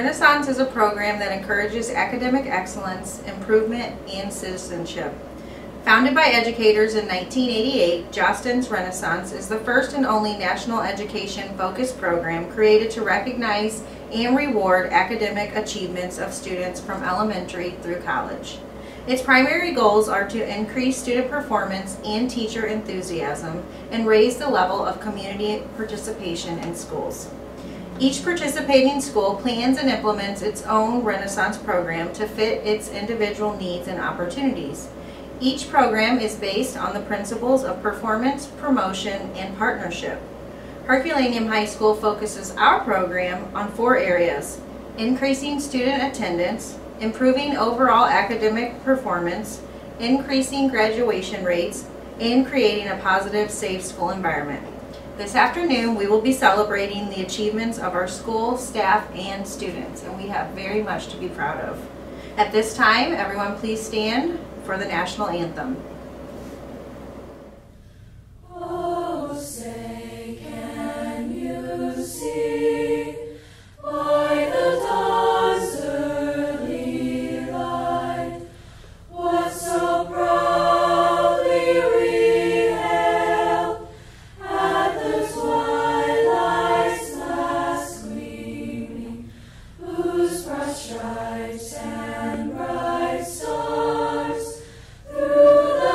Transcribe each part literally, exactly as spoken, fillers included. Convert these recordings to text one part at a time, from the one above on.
Renaissance is a program that encourages academic excellence, improvement, and citizenship. Founded by educators in nineteen eighty-eight, Jostens Renaissance is the first and only national education-focused program created to recognize and reward academic achievements of students from elementary through college. Its primary goals are to increase student performance and teacher enthusiasm and raise the level of community participation in schools. Each participating school plans and implements its own Renaissance program to fit its individual needs and opportunities. Each program is based on the principles of performance, promotion, and partnership. Herculaneum High School focuses our program on four areas: increasing student attendance, improving overall academic performance, increasing graduation rates, and creating a positive, safe school environment. This afternoon, we will be celebrating the achievements of our school, staff, and students, and we have very much to be proud of. At this time, everyone please stand for the national anthem. Oh, say, can you see by the dawn's early light what so proudly we hailed at the twilight's last gleaming, whose broad stripes and bright stars through the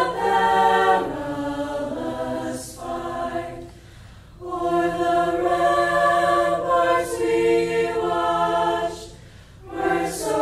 perilous fight o'er the ramparts we watched were so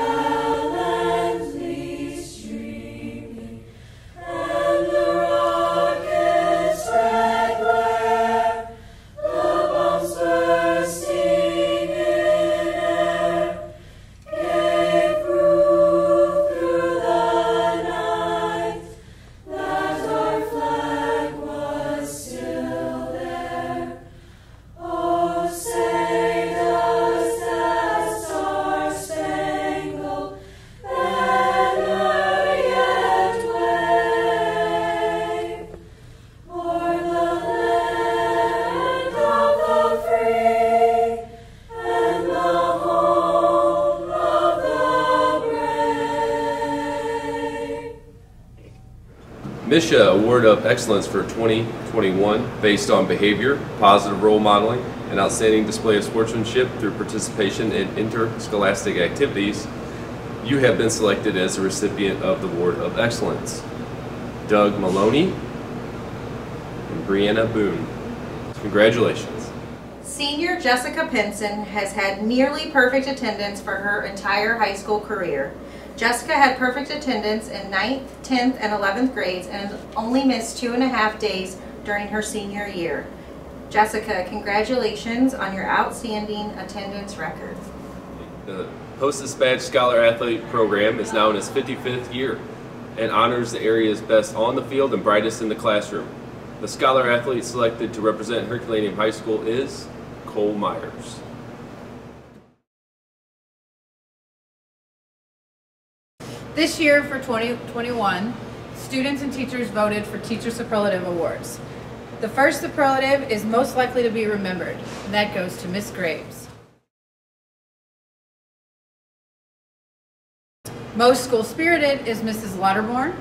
gallantly streaming, and the rocket's red glare, the bombs bursting in air, gave proof through the night that our flag was still there. Oh, say does that star-spangled banner yet wave o'er the land of the free and the home of the brave? Misha Award of Excellence for twenty twenty-one based on behavior, positive role modeling, and outstanding display of sportsmanship through participation in interscholastic activities. You have been selected as the recipient of the Award of Excellence. Doug Maloney and Brianna Boone. Congratulations. Senior Jessica Pinson has had nearly perfect attendance for her entire high school career. Jessica had perfect attendance in ninth, tenth, and eleventh grades and only missed two and a half days during her senior year. Jessica, congratulations on your outstanding attendance record. The Post-Dispatch Scholar Athlete Program is now in its fifty-fifth year and honors the area's best on the field and brightest in the classroom. The Scholar Athlete selected to represent Herculaneum High School is Cole Myers. This year for twenty twenty-one, students and teachers voted for Teacher Superlative Awards. The first superlative is most likely to be remembered, and that goes to Miss Graves. Most school-spirited is Missus Lauterborn.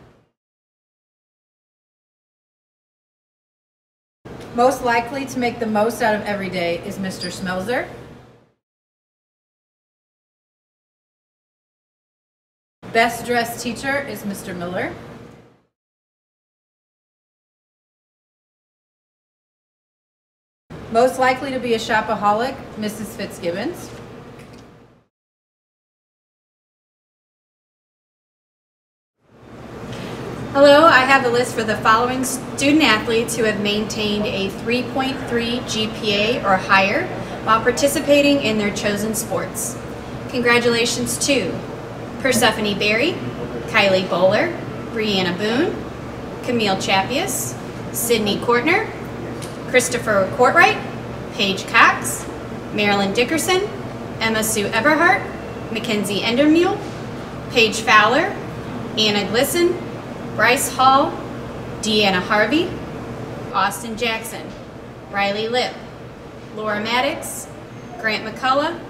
Most likely to make the most out of every day is Mister Smelzer. Best dressed teacher is Mister Miller. Most likely to be a shopaholic, Missus Fitzgibbons. Hello, I have a list for the following student athletes who have maintained a three point three G P A or higher while participating in their chosen sports. Congratulations to Persephone Berry, Kylie Bowler, Brianna Boone, Camille Chapius, Sydney Courtner, Christopher Courtright, Paige Cox, Marilyn Dickerson, Emma Sue Eberhardt, Mackenzie Endermule, Paige Fowler, Anna Glisson, Bryce Hall, Deanna Harvey, Austin Jackson, Riley Lipp, Laura Maddox, Grant McCullough,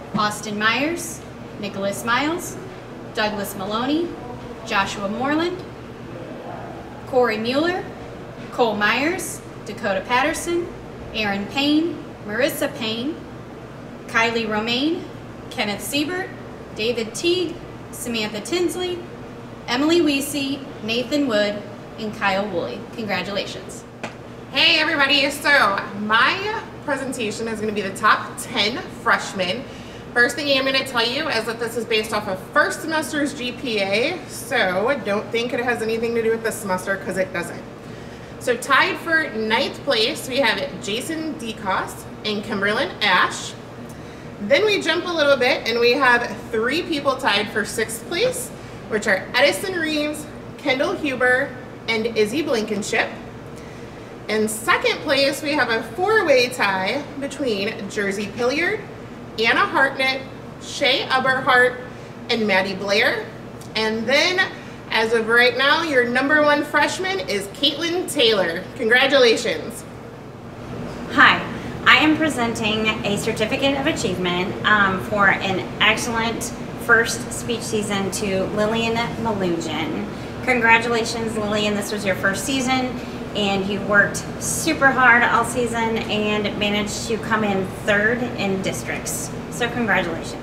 Austin Myers, Nicholas Miles, Douglas Maloney, Joshua Moreland, Corey Mueller, Cole Myers, Dakota Patterson, Aaron Payne, Marissa Payne, Kylie Romaine, Kenneth Siebert, David Teague, Samantha Tinsley, Emily Weesey, Nathan Wood, and Kyle Woolley. Congratulations. Hey everybody, so my presentation is going to be the top ten freshmen. First thing I'm going to tell you is that this is based off of first semester's G P A, so don't think it has anything to do with this semester because it doesn't. So tied for ninth place, we have Jason DeCoste and Kimberlyn Ash. Then we jump a little bit and we have three people tied for sixth place, which are Edison Reeves, Kendall Huber, and Izzy Blankenship. In second place, we have a four-way tie between Jersey Pilliard, Anna Hartnett, Shay Eberhardt, and Maddie Blair. And then, as of right now, your number one freshman is Caitlin Taylor. Congratulations. Hi, I am presenting a Certificate of Achievement um, for an excellent first speech season to Lillian Malugin. Congratulations, Lillian, this was your first season, and you worked super hard all season and managed to come in third in districts. So congratulations.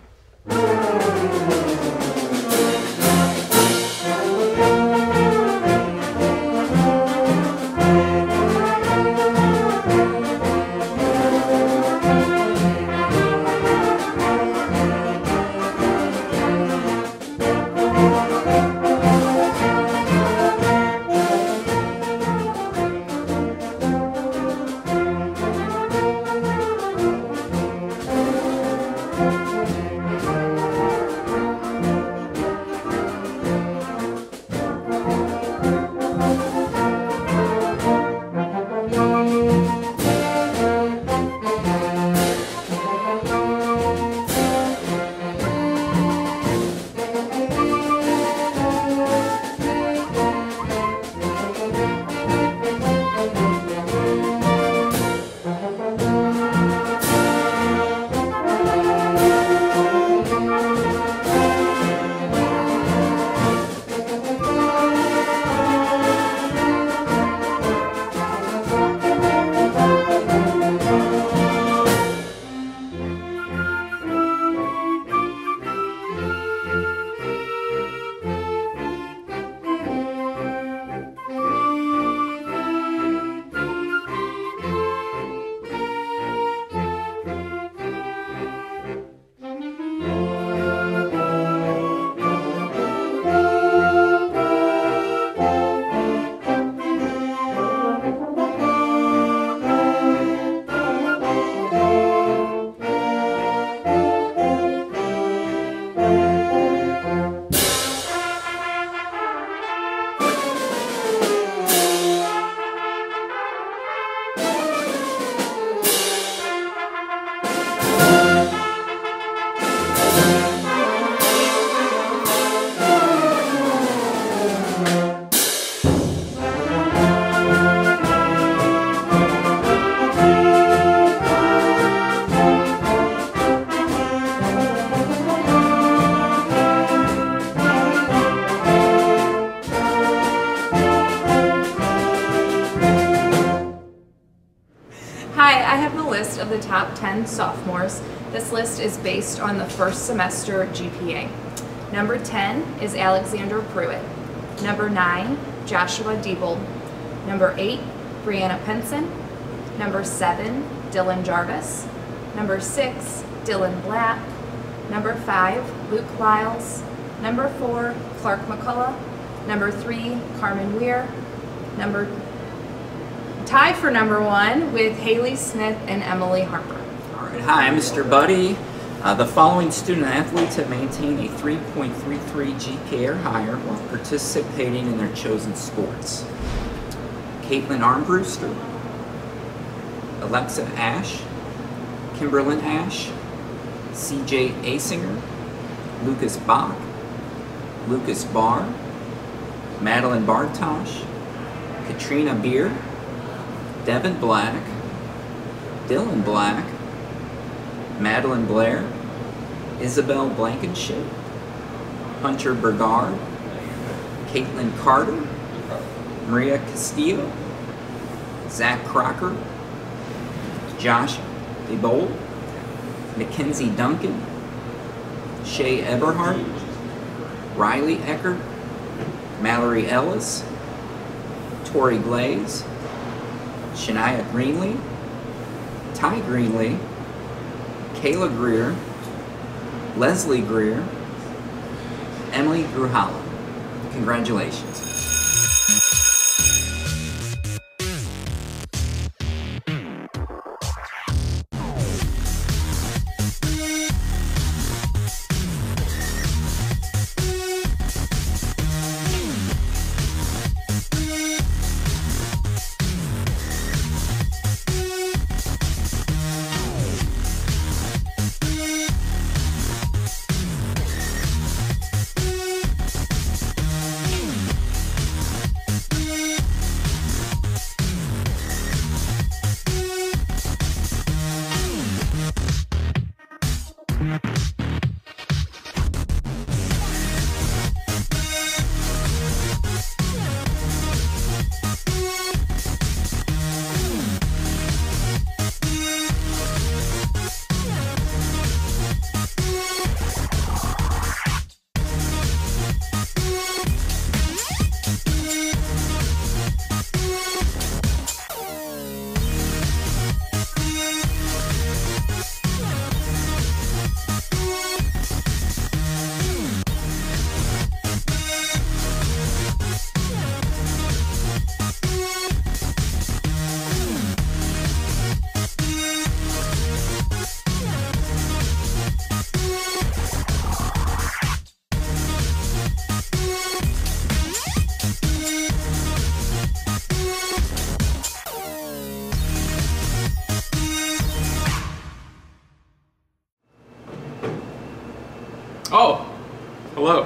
Hi, I have the list of the top ten sophomores. This list is based on the first semester G P A. Number ten is Alexander Pruitt. Number nine, Joshua Diebold. Number eight, Brianna Penson. Number seven, Dylan Jarvis. Number six, Dylan Black. Number five, Luke Lyles. Number four, Clark McCullough. Number three, Carmen Weir. Number Tie for number one with Haley Smith and Emily Harper. All right, hi, I'm Mister Buddy. Uh, the following student athletes have maintained a three point three three G P A or higher while participating in their chosen sports. Caitlin Armbruster, Alexa Ash, Kimberlyn Ash, C J Asinger, Lucas Bach, Lucas Barr, Madeline Bartosh, Katrina Beer, Devin Black, Dylan Black, Madeline Blair, Isabel Blankenship, Hunter Bergard, Caitlin Carter, Maria Castillo, Zach Crocker, Josh DeBold, Mackenzie Duncan, Shay Eberhardt, Riley Eckert, Mallory Ellis, Tori Glaze, Shania Greenlee, Ty Greenlee, Kayla Greer, Leslie Greer, Emily Gruhala. Congratulations. Oh, hello.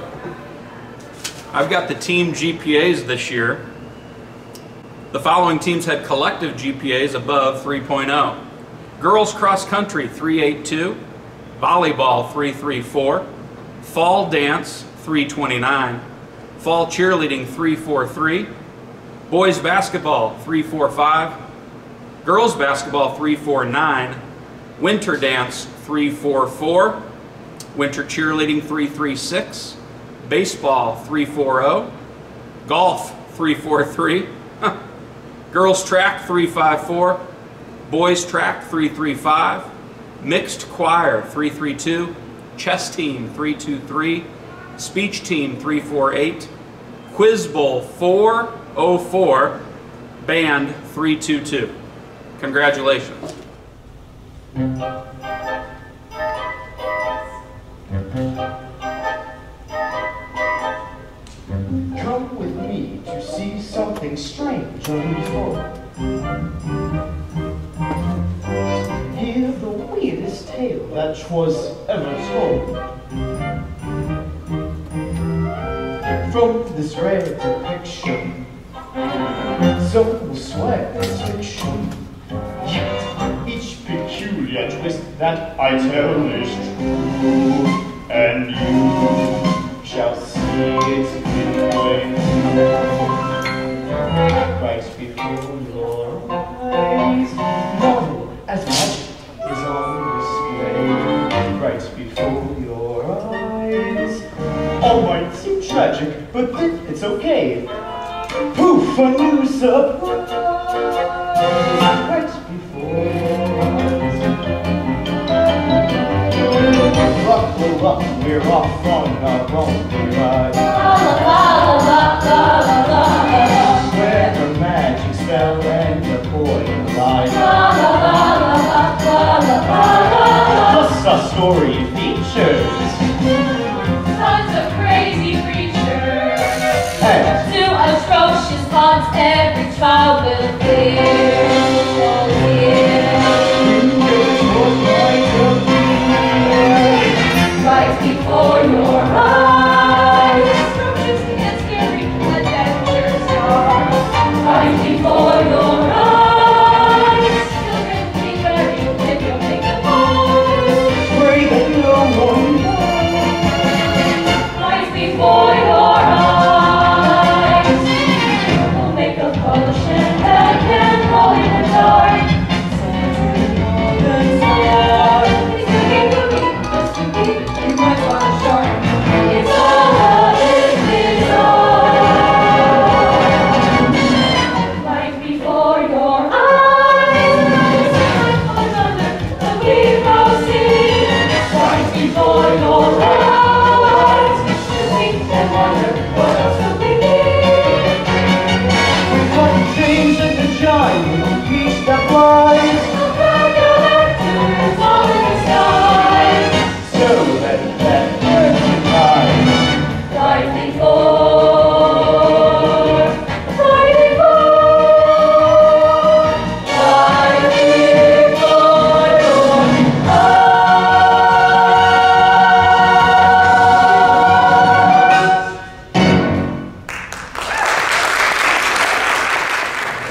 I've got the team G P As this year. The following teams had collective G P As above three point oh. Girls cross country three eighty-two, volleyball three thirty-four, fall dance three twenty-nine, fall cheerleading three forty-three, boys basketball three forty-five, girls basketball three forty-nine, winter dance three forty-four, winter cheerleading three thirty-six, baseball three forty, golf three forty-three, girls track three fifty-four, boys track three thirty-five, mixed choir three thirty-two, chess team three twenty-three, speech team three forty-eight, quiz bowl four oh four, band three twenty-two. Congratulations. Come with me to see something strange unfold. Hear the weirdest tale that 'twas ever told. From this rare depiction, some will swear it's fiction. Yet each peculiar twist that I tell is true, and you shall see it in right before your eyes. Marvel as magic is on display right before your eyes. All might seem tragic, but then it's okay. Poof, a new surprise right before your eyes. Buckle up, we're off on our bumpy ride. Where the magic spell and the boy collide. Plus our story features Tons of crazy creatures. and Do atrocious thoughts every child will fear. Oh, right before your eyes. Atrocious and scary adventures are right before your eyes. Children, be ready if you think of home. pray that no one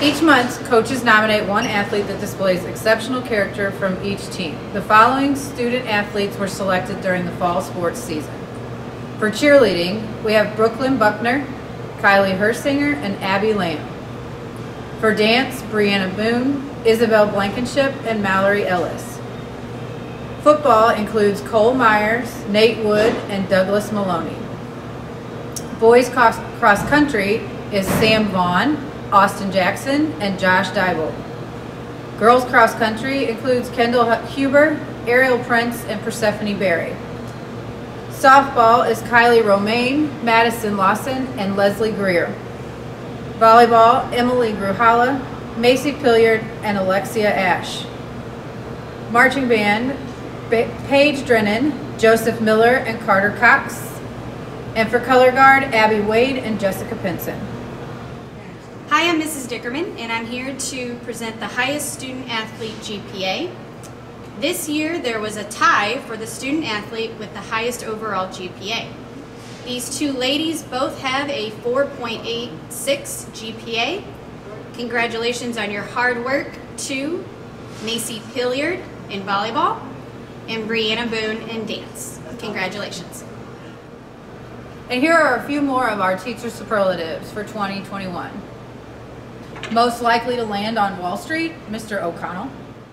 Each month, coaches nominate one athlete that displays exceptional character from each team. The following student athletes were selected during the fall sports season. For cheerleading, we have Brooklyn Buckner, Kylie Hersinger, and Abby Lamb. For dance, Brianna Boone, Isabel Blankenship, and Mallory Ellis. Football includes Cole Myers, Nate Wood, and Douglas Maloney. Boys cross, cross country is Sam Vaughn, Austin Jackson, and Josh Dybel. Girls cross country includes Kendall Huber, Ariel Prince, and Persephone Berry. Softball is Kylie Romaine, Madison Lawson, and Leslie Greer. Volleyball, Emily Gruhala, Macy Pilliard, and Alexia Ash. Marching band, Paige Drennan, Joseph Miller, and Carter Cox. And for color guard, Abby Wade and Jessica Pinson. Hi, I'm Missus Dickerman, and I'm here to present the highest student athlete G P A. This year, there was a tie for the student athlete with the highest overall G P A. These two ladies both have a four point eight six G P A. Congratulations on your hard work to Macy Pilliard in volleyball and Brianna Boone in dance. Congratulations. And here are a few more of our teacher superlatives for twenty twenty-one. Most likely to land on Wall Street, Mister O'Connell.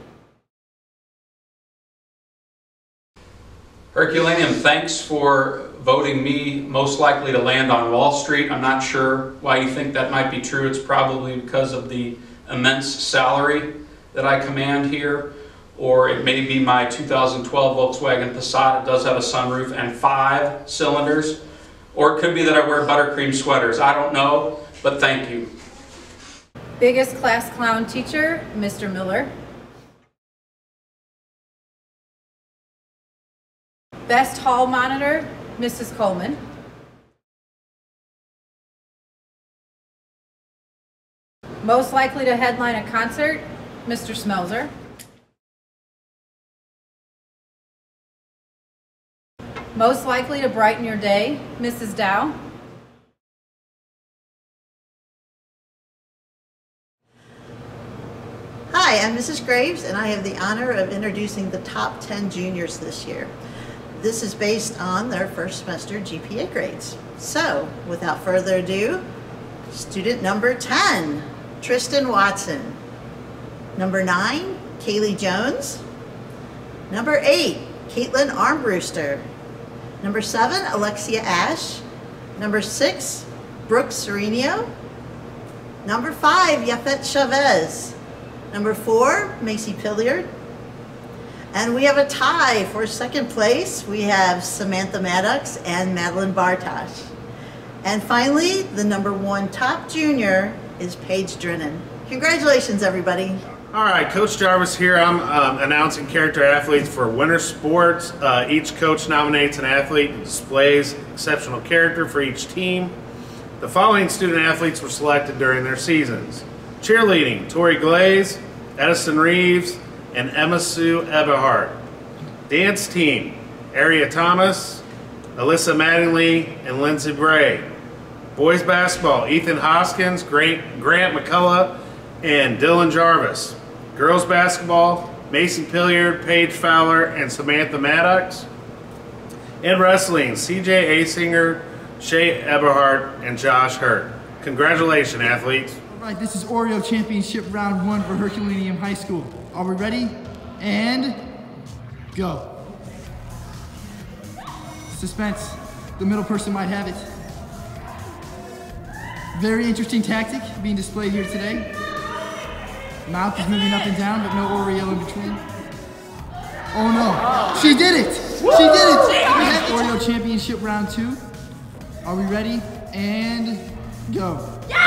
Herculaneum, thanks for voting me most likely to land on Wall Street. I'm not sure why you think that might be true. It's probably because of the immense salary that I command here, or it may be my two thousand twelve Volkswagen Passat. It does have a sunroof and five cylinders. Or it could be that I wear buttercream sweaters. I don't know, but thank you. Biggest class clown teacher, Mister Miller. Best hall monitor, Missus Coleman. Most likely to headline a concert, Mister Smelzer. Most likely to brighten your day, Missus Dow. Hi, I'm Missus Graves, and I have the honor of introducing the top ten juniors this year. This is based on their first semester G P A grades. So, without further ado, student number ten, Tristan Watson. Number nine, Kaylee Jones. Number eight, Caitlin Armbruster. Number seven, Alexia Ash. Number six, Brooke Serenio. Number five, Yafet Chavez. Number four, Macy Pilliard. And we have a tie for second place. We have Samantha Maddox and Madeline Bartosh. And finally, the number one top junior is Paige Drennan. Congratulations, everybody. All right, Coach Jarvis here. I'm um, announcing character athletes for winter sports. Uh, each coach nominates an athlete who displays exceptional character for each team. The following student athletes were selected during their seasons. Cheerleading, Tori Glaze, Edison Reeves, and Emma Sue Eberhardt. Dance team, Aria Thomas, Alyssa Mattingly, and Lindsey Bray. Boys basketball, Ethan Hoskins, Grant, Grant McCullough, and Dylan Jarvis. Girls basketball, Macy Pilliard, Paige Fowler, and Samantha Maddox. And wrestling, C J Asinger, Shay Eberhardt, and Josh Hurt. Congratulations, athletes. All right, this is Oreo Championship Round one for Herculaneum High School. Are we ready? And go. Suspense. The middle person might have it. Very interesting tactic being displayed here today. Mouth is moving up and down, but no Oreo in between. Oh no, she did it! She did it! Oreo Championship Round two. Are we ready? And go.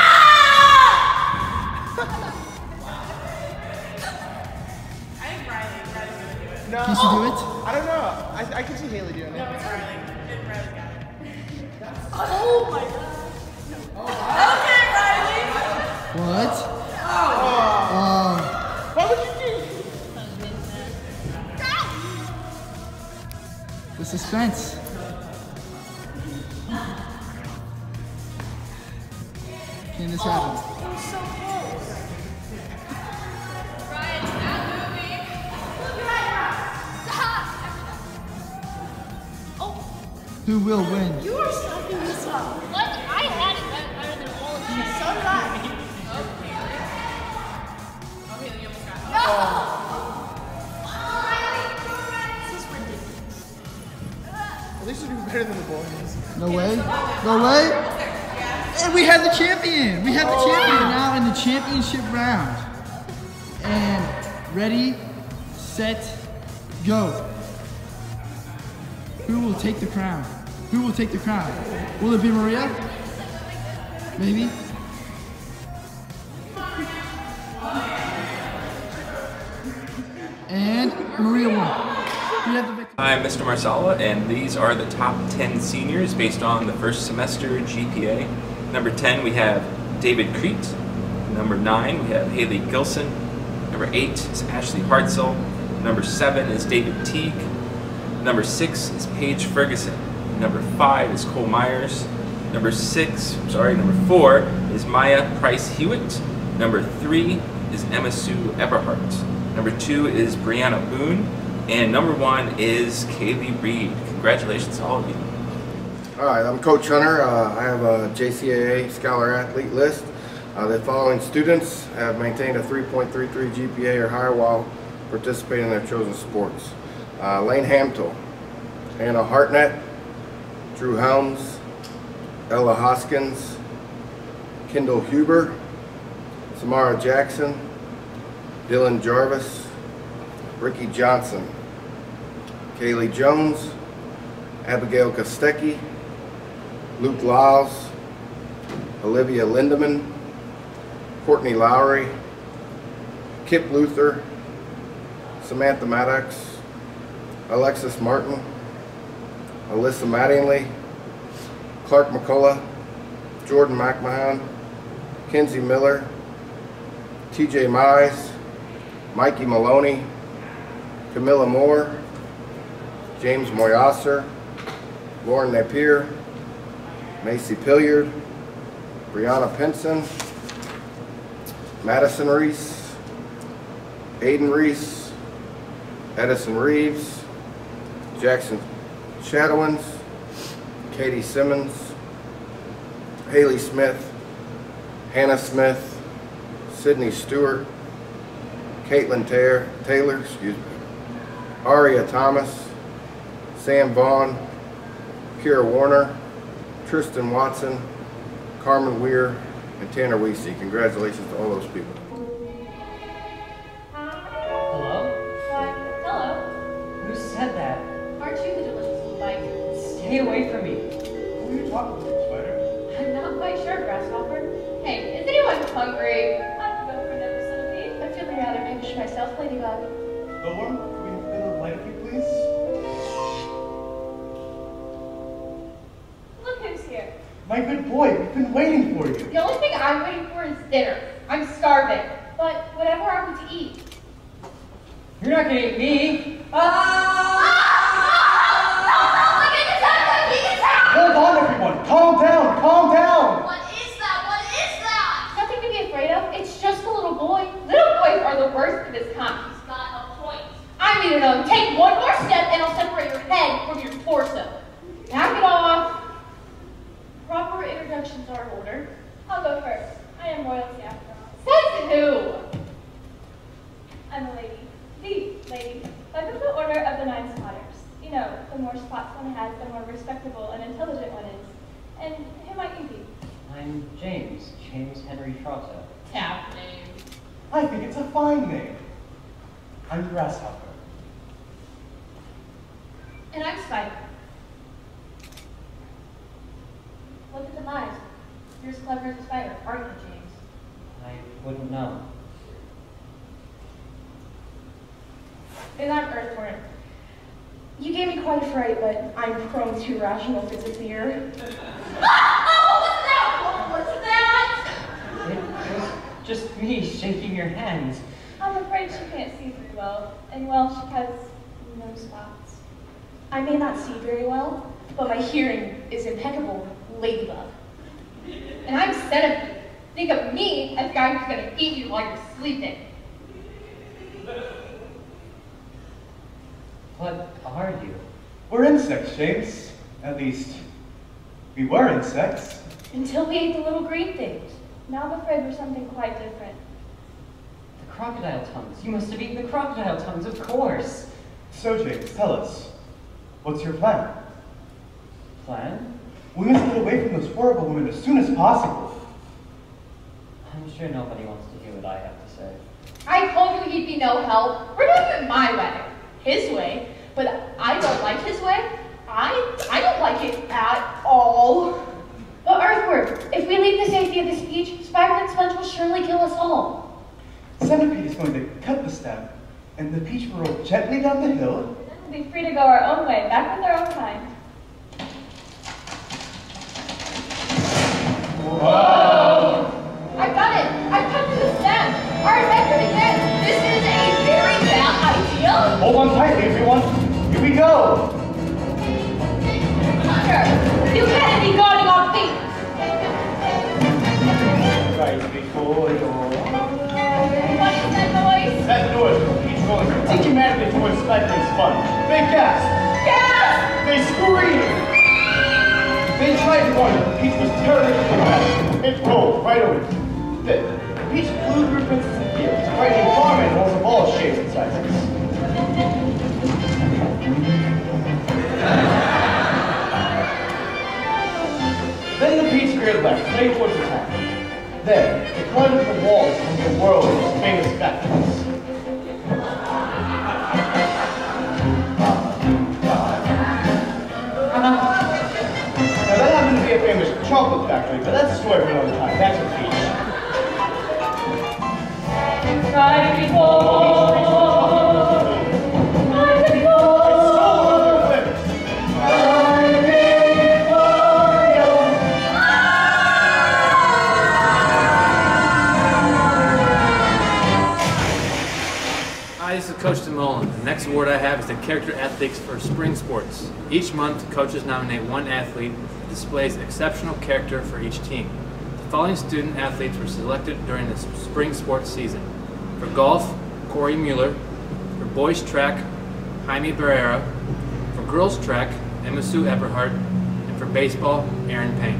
No. Can she do it? I don't know. I, I can see Haley doing it. No, it's Riley. And Riley got it. Oh my god. Okay, Riley. What? Oh. Oh. What would you do? The suspense. Can this happen? Oh, it was so close. Who will win? You are stopping this up. What? I had it better better than all of you. So did I. Okay, Haley almost got it. This is ridiculous. At least we're doing better than the boys. No way. No way. And we have the champion. We have the champion now in the championship round. And ready, set, go. Who will take the crown? Who will take the crown? Will it be Maria? Maybe. And Maria won. We have the victory. I'm Mister Marsala, and these are the top ten seniors based on the first semester G P A. Number ten, we have David Crete. Number nine, we have Haley Gilson. Number eight is Ashley Hartzell. Number seven is David Teague. Number six is Paige Ferguson. Number five is Cole Myers. Number six, I'm sorry, number four is Maya Price Hewitt. Number three is Emma Sue Eberhardt. Number two is Brianna Boone. And number one is Kaylee Reed. Congratulations to all of you. All right, I'm Coach Hunter. Uh, I have a J C A A Scholar Athlete list. Uh, the following students have maintained a three point three three G P A or higher while participating in their chosen sports. Uh, Lane Hamtel, Hannah Hartnett, Drew Helms, Ella Hoskins, Kendall Huber, Samara Jackson, Dylan Jarvis, Ricky Johnson, Kaylee Jones, Abigail Kostecki, Luke Lyles, Olivia Lindeman, Courtney Lowry, Kip Luther, Samantha Maddox, Alexis Martin, Alyssa Mattingly, Clark McCullough, Jordan McMahon, Kenzie Miller, T J Mize, Mikey Maloney, Camilla Moore, James Moyasser, Lauren Napier, Macy Pilliard, Brianna Pinson, Madison Reese, Aiden Reese, Edison Reeves, Jackson Shadowins, Katie Simmons, Haley Smith, Hannah Smith, Sydney Stewart, Caitlin Taylor, Taylor, excuse me, Aria Thomas, Sam Vaughn, Kira Warner, Tristan Watson, Carmen Weir, and Tanner Weesey. Congratulations to all those people. Hello? Why, hello. Who said that? Aren't you the delicious bite? Stay away from me. Who are you talking to, Spider? I'm not quite sure, Grasshopper. Hey, is anyone hungry? I can go for another centipede. I'm feeling rather peckish myself, Ladybug. Thor, can we get a light of you, please? Look who's here. My good boy, we've been waiting for you. The only thing I'm waiting for is dinner. I'm starving. But whatever I want to eat. You're not gonna eat me. Hold on, everyone. Calm down, calm down. What is that? What is that? Nothing to be afraid of. It's just a little boy. Little boys are the worst of this kind. He's got a point. I mean, no. Take one more step and I'll separate your head from your torso. Knock it off. Proper introductions are in order. I'll go first. I am royalty after all. Says who? I'm a lady. The lady. Like of the order of the nine spotters. You know, the more spots one has, the more respectable and intelligent one is. And who might you be? I'm James. James Henry Trotto. Tap name. I think it's a fine name. I'm Grasshopper. And I'm Spider. Look at the eyes. You're as clever as a spider, aren't you, James? I wouldn't know. And I'm Earthworm. You gave me quite a fright, but I'm prone to irrational fits of fear. Ah! What was that? What was that? It was just me shaking your hands. I'm afraid she can't see very well, and well, she has no spots. I may not see very well, but my hearing is impeccable, Ladybug. And I'm Centipede. Think of me as the guy who's gonna eat you while you're sleeping. What are you? We're insects, James. At least, we were insects. Until we ate the little green things. Now I'm afraid we're something quite different. The crocodile tongues. You must have eaten the crocodile tongues, of course. So, James, tell us, what's your plan? Plan? We must get away from those horrible women as soon as possible. I'm sure nobody wants to hear what I have to say. I told you he'd be no help. We're doing it my way. His way. But I don't like his way. I I don't like it at all. But Earthworm, if we leave the safety of this beach, Spider-Man Sponge will surely kill us all. Centipede is going to cut the stem, and the peach will roll gently down the hill. We'll be free to go our own way, back with our own kind. Whoa! I've done it! I've cut through the stem! Our adventure begins! This is a very bad idea! Hold on tightly, everyone. Here we go! Hunter, you can't be guarding our feet! Right before your What is that noise? That noise from peach rolling dehumanity towards Spider-Man Sponge. They gasp! Gasp! They scream! They tried to warn them. Peach was terribly fast. It rolled right over it. Then, Peach flew through Princess Fields, fighting farm animals of all shapes and sizes. Then the Peach veered left, heading towards the town. Then, it climbed up the walls of the world's famous factories. Now that happened to be a famous chocolate factory, but that's a story for another time. That's a Peach. Right before, right before, right before you. Hi, this is Coach DeMolin. The next award I have is the Character Athletes for Spring Sports. Each month, coaches nominate one athlete who displays exceptional character for each team. The following student athletes were selected during the spring sports season. For golf, Corey Mueller. For boys track, Jaime Barrera. For girls track, Emma Sue Eberhardt. And for baseball, Aaron Payne.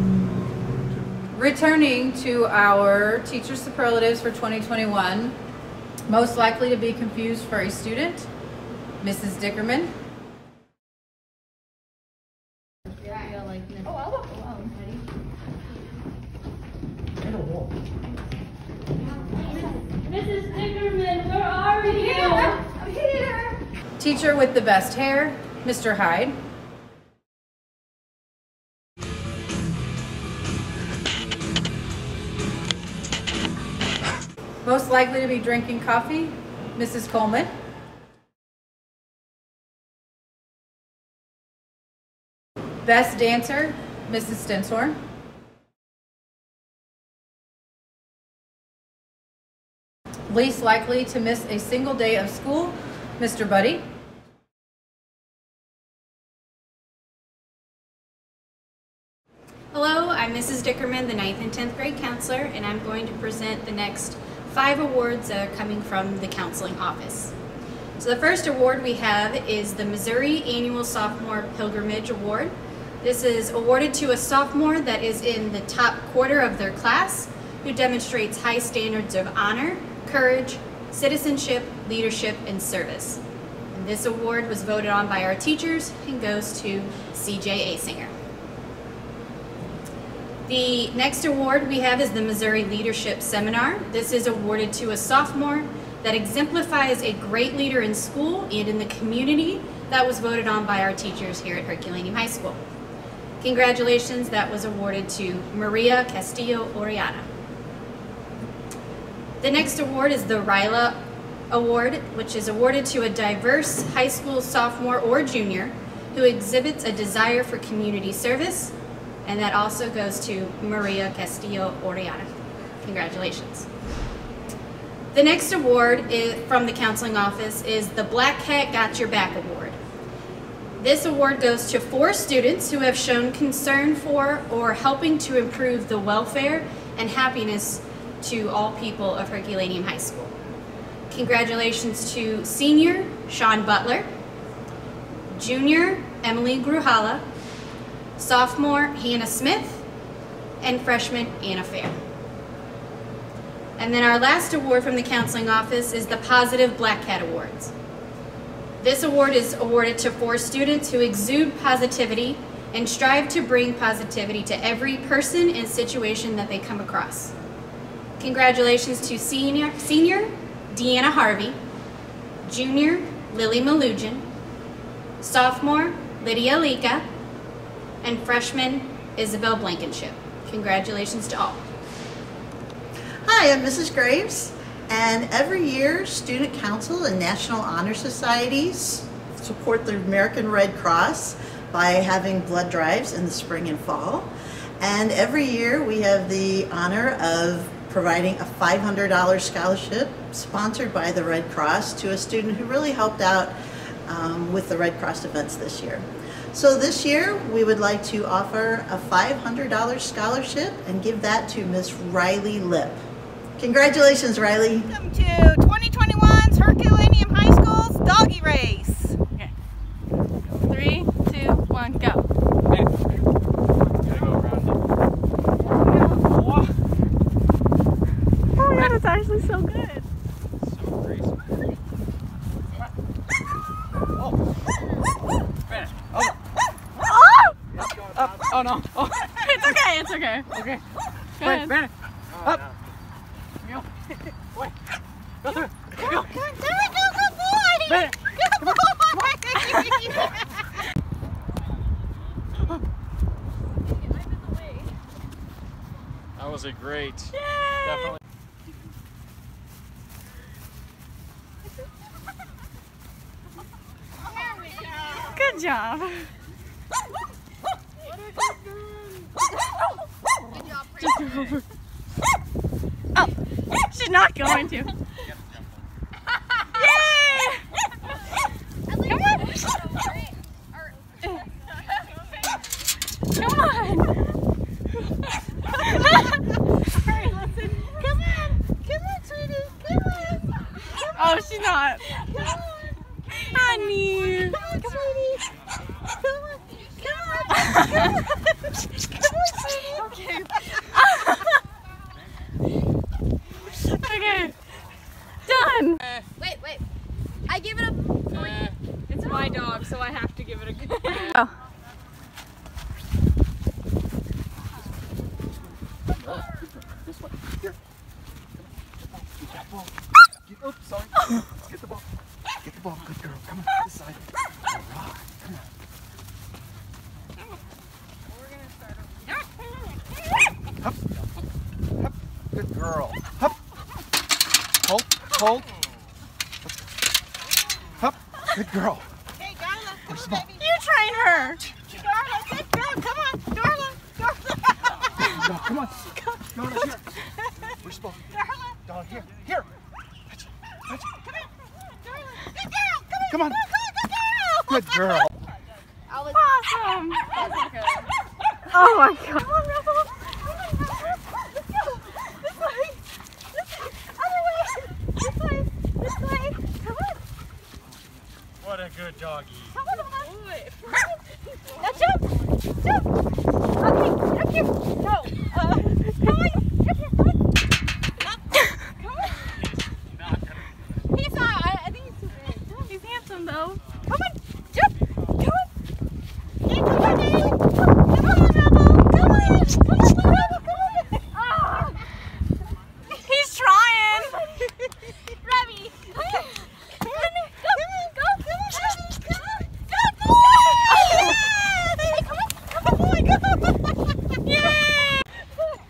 Returning to our teacher superlatives for twenty twenty-one, most likely to be confused for a student, Missus Dickerman. Oh, I'll look alone. Missus Dickerman, where are you? I'm here. Teacher with the best hair, Mister Hyde. Most likely to be drinking coffee, Missus Coleman. Best dancer, Missus Stenshorn. Least likely to miss a single day of school, Mister Buddy. Hello, I'm Missus Dickerman, the ninth and tenth grade counselor, and I'm going to present the next five awards that are coming from the counseling office. So the first award we have is the Missouri Annual Sophomore Pilgrimage Award. This is awarded to a sophomore that is in the top quarter of their class, who demonstrates high standards of honor, courage, citizenship, leadership, and service. And this award was voted on by our teachers and goes to C J Asinger. The next award we have is the Missouri Leadership Seminar. This is awarded to a sophomore that exemplifies a great leader in school and in the community that was voted on by our teachers here at Herculaneum High School. Congratulations, that was awarded to Maria Castillo-Oriana. The next award is the RILA Award, which is awarded to a diverse high school sophomore or junior who exhibits a desire for community service, and that also goes to Maria Castillo-Oriana. Congratulations. The next award is, from the counseling office is the Black Cat Got Your Back Award. This award goes to four students who have shown concern for or helping to improve the welfare and happiness to all people of Herculaneum High School. Congratulations to senior Sean Butler, junior Emily Gruhala, sophomore Hannah Smith, and freshman Anna Fair. And then our last award from the counseling office is the Positive Black Cat Awards. This award is awarded to four students who exude positivity and strive to bring positivity to every person and situation that they come across. Congratulations to senior, senior Deanna Harvey, junior Lily Malugin, sophomore Lydia Lika, and freshman Isabel Blankenship. Congratulations to all. Hi, I'm Missus Graves, and every year Student Council and National Honor Societies support the American Red Cross by having blood drives in the spring and fall. And every year we have the honor of providing a five hundred dollar scholarship sponsored by the Red Cross to a student who really helped out um, with the Red Cross events this year. So this year we would like to offer a five hundred dollar scholarship and give that to Miss Riley Lip. Congratulations, Riley. Welcome to twenty twenty-one's Herculaneum High School's Doggy Race. Okay. Three, two, one, go. Oh my god, it's actually so good. So graceful. Oh. Oh. Oh! Up. Oh no. Oh. It's okay, it's okay. Okay. Go ahead. Brandon. Up. Go. Wait. Go through. Go. Go, go, go, go, boy! Brandon. Good boy! That was a great. Yay! Definitely. Good job. Just go over. Oh, she's not going to. Yay! Come on. Come on. Alright, listen. Come on. Come on, sweetie. Come on. Come on. Oh, she's not. Come on. Honey. Come on, sweetie. Come on. Come on. Come on. Come on, sweetie. Okay. Okay. Done. Wait, wait. I give it a point. It's my dog, so I have to give it a good. Oh. This way. Here. Get that ball. Get, oops, sorry. Get the ball. Get the ball. Good girl. Come on. This side. All right. Come on. Hup. Hup. Good girl. Hup. Hold. Hold. Hup. Good girl. Hey, Darla. Where's the ball? You train her. Darla, good girl. Come on. Darla. Darla. No, come on. Darla, here. Where's the ball? Darla. Darla, here. Here. Touch it. Touch it. Come on. Darla. Good girl. Come on. Good Good girl. Awesome. Oh my god. Come on, Rebel. Let's go. This way. This way. Other way. This way. This way. Come on. What a good doggy. Come on, come on. Now jump. Jump. Okay, up here. No. Uh, come on. Up here. Come on. Come on. He's not. I, I think he's too big. He's handsome though. Come on. Jump. Come on. Yeah, come on, Daddy. Come on, Rebel. Come on. Come on, Rebel. Come on. Ah. He's trying. Rebby. Come on. Come on. Go. Go. Come on, Rebby. Come on. Go. Go. Hey, come on. Come on, boy. Go. Yay.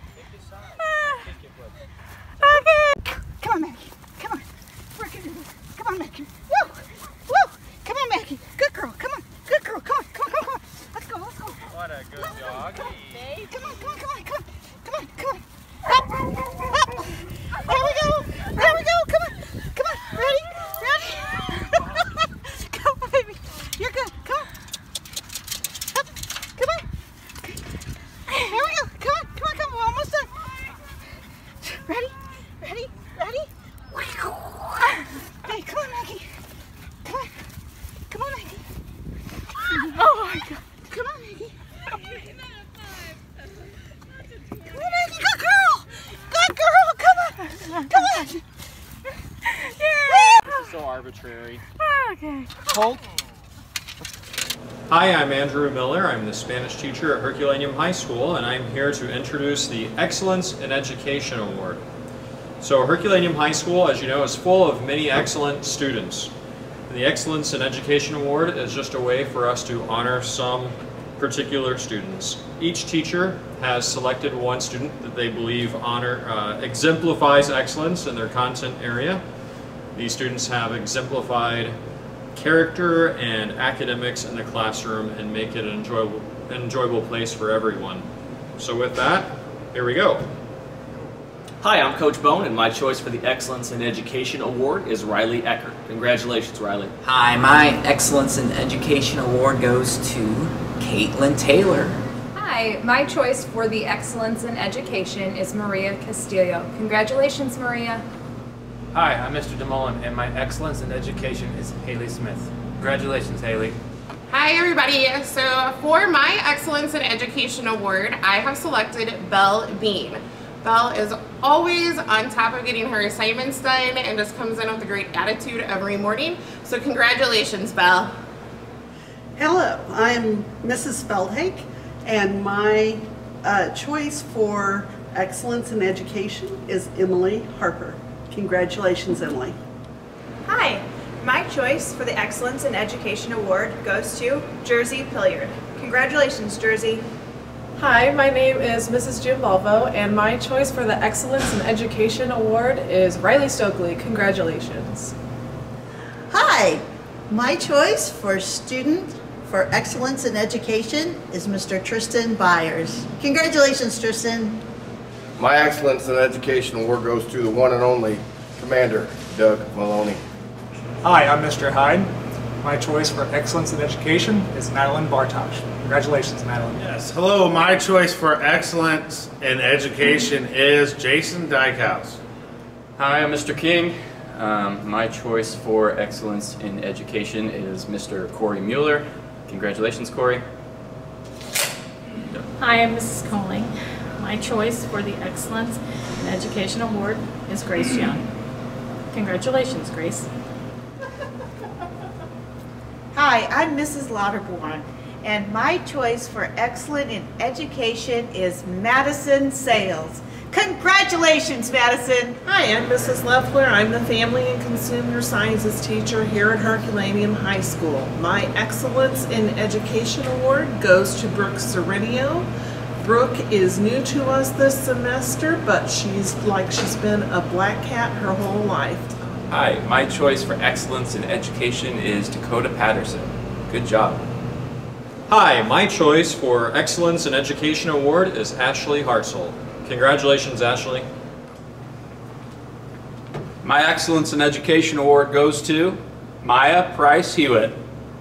This is so arbitrary. Okay. Colt? Hi, I'm Andrew Miller. I'm the Spanish teacher at Herculaneum High School, and I'm here to introduce the Excellence in Education Award. So Herculaneum High School, as you know, is full of many excellent students. The Excellence in Education Award is just a way for us to honor some particular students. Each teacher has selected one student that they believe honor uh, exemplifies excellence in their content area. These students have exemplified character and academics in the classroom and make it an enjoyable, an enjoyable place for everyone. So with that, here we go. Hi, I'm Coach Bone, and my choice for the Excellence in Education Award is Riley Eckert. Congratulations, Riley. Hi, my Excellence in Education Award goes to Caitlin Taylor. Hi, my choice for the Excellence in Education is Maria Castillo. Congratulations, Maria. Hi, I'm Mister DeMullen, and my Excellence in Education is Haley Smith. Congratulations, Haley. Hi everybody, so for my Excellence in Education Award, I have selected Belle Bean. Belle is always on top of getting her assignments done and just comes in with a great attitude every morning. So congratulations, Belle. Hello, I'm Missus Feldhake, and my uh, choice for Excellence in Education is Emily Harper. Congratulations, Emily. Hi, my choice for the Excellence in Education Award goes to Jersey Pilliard. Congratulations, Jersey. Hi, my name is Missus Jim Balvo, and my choice for the Excellence in Education Award is Riley Stokely. Congratulations. Hi, my choice for student for Excellence in Education is Mister Tristan Byers. Congratulations, Tristan. My Excellence in Education Award goes to the one and only Commander Doug Maloney. Hi, I'm Mister Hyde. My choice for Excellence in Education is Madeline Bartosh. Congratulations, Madeline. Yes, hello, my choice for Excellence in Education is Jason Dykehouse. Hi, I'm Mister King. Um, my choice for Excellence in Education is Mister Corey Mueller. Congratulations, Corey. Hi, I'm Missus Coling. My choice for the Excellence in Education Award is Grace Young. Congratulations, Grace. Hi, I'm Missus Lauterborn, and my choice for Excellent in Education is Madison Sales. Congratulations, Madison! Hi, I'm Missus Leffler. I'm the Family and Consumer Sciences teacher here at Herculaneum High School. My Excellence in Education Award goes to Brooke Serenio. Brooke is new to us this semester, but she's like she's been a black cat her whole life. Hi, my choice for Excellence in Education is Dakota Patterson. Good job. Hi, my choice for Excellence in Education Award is Ashley Hartzell. Congratulations, Ashley. My Excellence in Education Award goes to Maya Price Hewitt.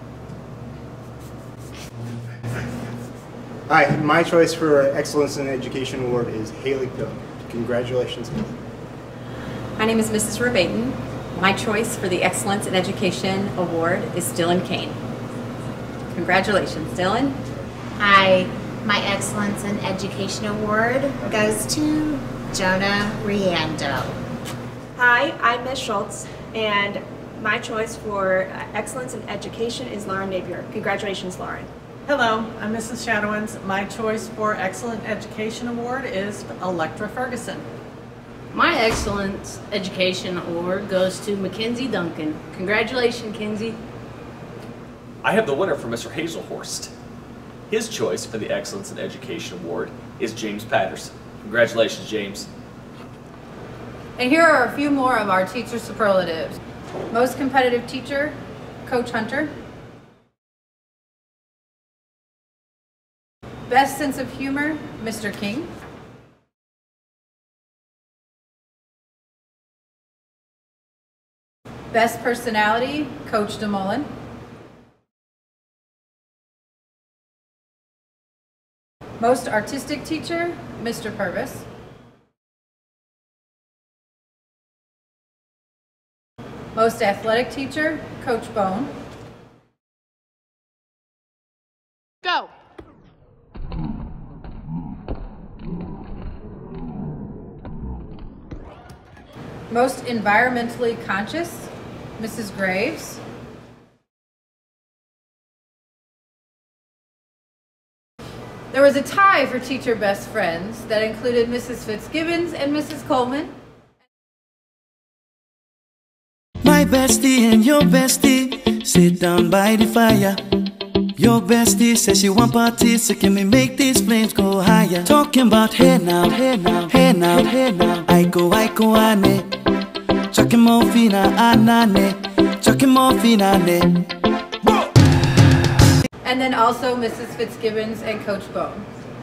Hi, my choice for Excellence in Education Award is Haley Pill. Congratulations, Haley. My name is Missus Rebaten. My choice for the Excellence in Education Award is Dylan Kane. Congratulations, Dylan. Hi, my Excellence in Education Award goes to Jonah Riando. Hi, I'm Miz Schultz, and my choice for Excellence in Education is Lauren Napier. Congratulations, Lauren. Hello, I'm Missus Shadowins. My choice for Excellent Education Award is Electra Ferguson. My Excellence Education Award goes to Mackenzie Duncan. Congratulations, Kenzie. I have the winner for Mister Hazelhorst. His choice for the Excellence in Education Award is James Patterson. Congratulations, James. And here are a few more of our teacher superlatives. Most competitive teacher, Coach Hunter. Best sense of humor, Mister King. Best personality, Coach DeMullen. Most artistic teacher, Mister Purvis. Most athletic teacher, Coach Bone. Go. Most environmentally conscious, Missus Graves. There was a tie for teacher best friends that included Missus Fitzgibbons and Missus Coleman. My bestie and your bestie sit down by the fire. Your bestie says she want parties, so can we make these flames go higher? Talking about hey now, hey now, hey now, hey now. I go, I go, ane. Chucking more fina, anane. Chucking more fina, ne. And then also Missus Fitzgibbons and Coach Bone.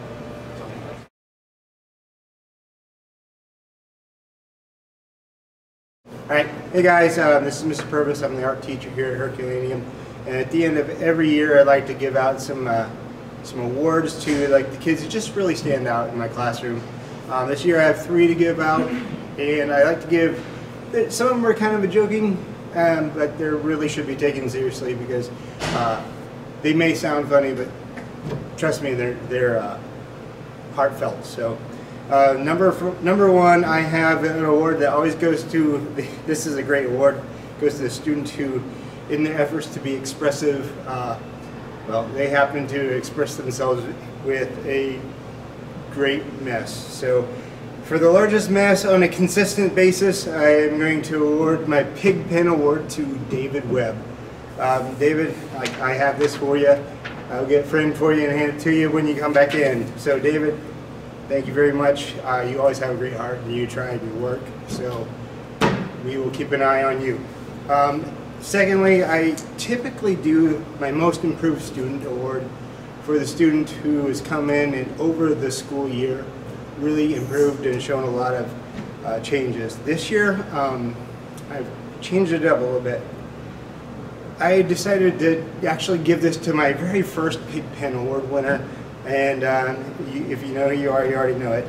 Alright, hey guys, uh, this is Mister Purvis. I'm the art teacher here at Herculaneum. And at the end of every year, I like to give out some uh, some awards to like the kids that just really stand out in my classroom. Um, this year I have three to give out, and I like to give, some of them are kind of a joking, um, but they really should be taken seriously because uh, they may sound funny, but trust me, they're, they're uh, heartfelt. So uh, number, number one, I have an award that always goes to, this is a great award, goes to the student who, in their efforts to be expressive, uh, well, they happen to express themselves with a great mess. So for the largest mess on a consistent basis, I am going to award my Pigpen Award to David Webb. Um, David, I, I have this for you. I'll get a friend for you and hand it to you when you come back in. So David, thank you very much. Uh, you always have a great heart and you try and you work. So we will keep an eye on you. Um, Secondly, I typically do my Most Improved Student Award for the student who has come in and over the school year really improved and shown a lot of uh, changes. This year, um, I've changed it up a little bit. I decided to actually give this to my very first Pigpen Award winner, and uh, you, if you know who you are, you already know it.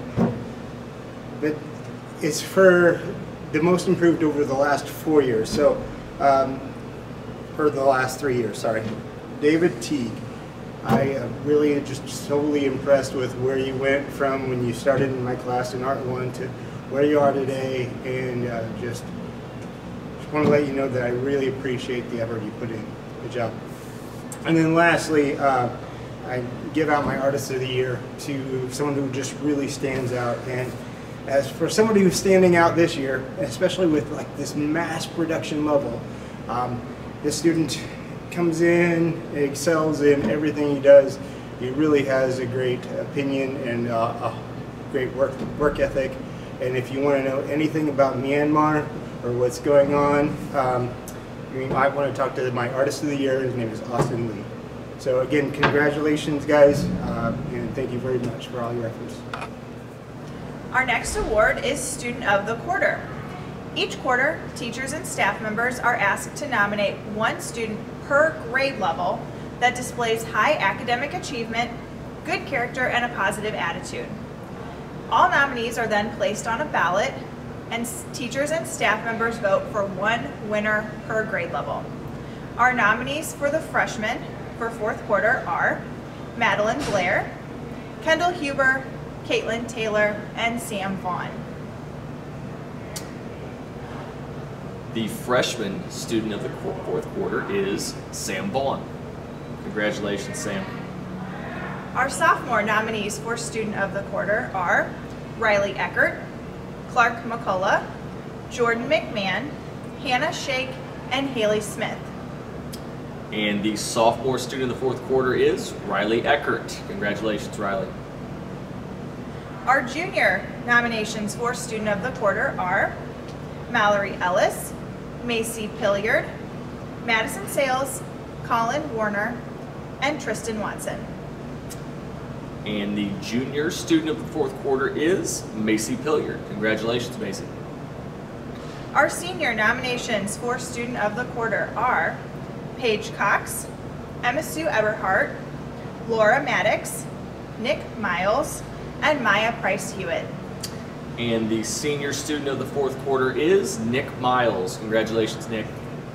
But it's for the most improved over the last four years. So. Um, for the last three years, sorry. David Teague. I am really just totally impressed with where you went from when you started in my class in Art one to where you are today, and uh, just, just want to let you know that I really appreciate the effort you put in. Good job. And then lastly, uh, I give out my Artist of the Year to someone who just really stands out. And as for somebody who's standing out this year, especially with like this mass production level, um, this student comes in, excels in everything he does. He really has a great opinion and uh, a great work work ethic. And if you want to know anything about Myanmar or what's going on, um, you might want to talk to my Artist of the Year. His name is Austin Lee. So again, congratulations, guys, uh, and thank you very much for all your efforts. Our next award is Student of the Quarter. Each quarter, teachers and staff members are asked to nominate one student per grade level that displays high academic achievement, good character, and a positive attitude. All nominees are then placed on a ballot, and teachers and staff members vote for one winner per grade level. Our nominees for the freshmen for fourth quarter are Madeline Blair, Kendall Huber, Caitlin Taylor, and Sam Vaughn. The freshman student of the fourth quarter is Sam Vaughn. Congratulations, Sam. Our sophomore nominees for student of the quarter are Riley Eckert, Clark McCullough, Jordan McMahon, Hannah Shake, and Haley Smith. And the sophomore student of the fourth quarter is Riley Eckert. Congratulations, Riley. Our junior nominations for student of the quarter are Mallory Ellis, Macy Pilliard, Madison Sales, Colin Warner, and Tristan Watson. And the junior student of the fourth quarter is Macy Pilliard. Congratulations, Macy. Our senior nominations for student of the quarter are Paige Cox, Emma Sue Eberhardt, Laura Maddox, Nick Miles, and Maya Price Hewitt. And the senior student of the fourth quarter is Nick Miles. Congratulations, Nick.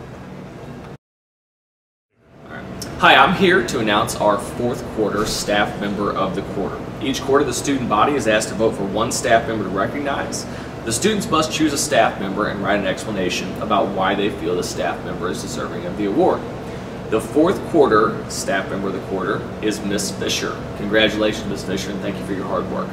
All right. Hi, I'm here to announce our fourth quarter staff member of the quarter. Each quarter, the student body is asked to vote for one staff member to recognize. The students must choose a staff member and write an explanation about why they feel the staff member is deserving of the award. The fourth quarter staff member of the quarter is Miss Fisher. Congratulations, Miss Fisher, and thank you for your hard work.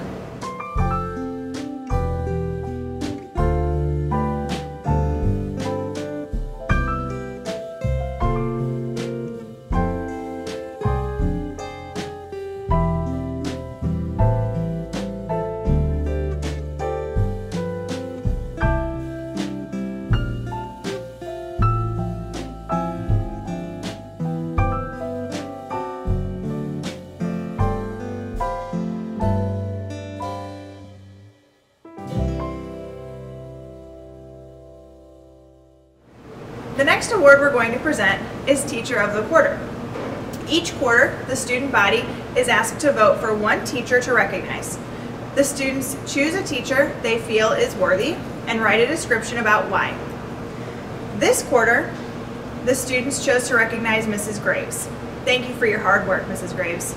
The next award we're going to present is Teacher of the Quarter. Each quarter, the student body is asked to vote for one teacher to recognize. The students choose a teacher they feel is worthy and write a description about why. This quarter, the students chose to recognize Missus Graves. Thank you for your hard work, Missus Graves.